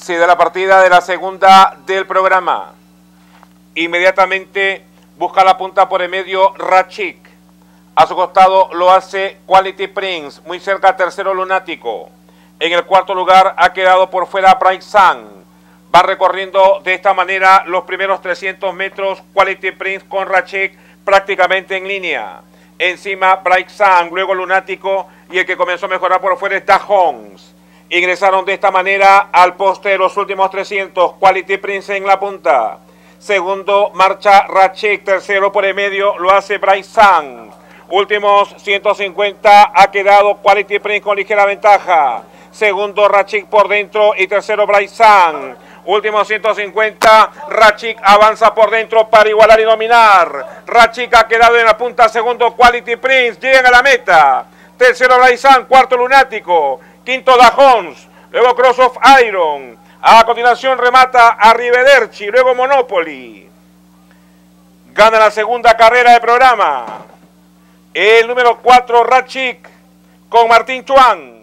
Se da la partida de la segunda del programa. Inmediatamente busca la punta por el medio Rachik. A su costado lo hace Quality Prince, muy cerca tercero Lunático. En el cuarto lugar ha quedado por fuera Bright Sun. Va recorriendo de esta manera los primeros 300 metros Quality Prince con Rachik prácticamente en línea. Encima Bright Sun, luego Lunático y el que comenzó a mejorar por fuera es Dajons. Ingresaron de esta manera al poste de los últimos 300, Quality Prince en la punta. Segundo marcha Rachik, tercero por el medio lo hace Bright Sun. Últimos 150 ha quedado Quality Prince con ligera ventaja. Segundo Rachik por dentro y tercero Bright Sun. Últimos 150, Rachik avanza por dentro para igualar y dominar. Rachik ha quedado en la punta, segundo Quality Prince, llegan a la meta. Tercero Bright Sun, cuarto Lunático, quinto Dajons, luego Cross of Iron. A continuación remata Arrivederci, luego Monopoly. Gana la segunda carrera del programa el número 4 Rachik con Martín Chuan.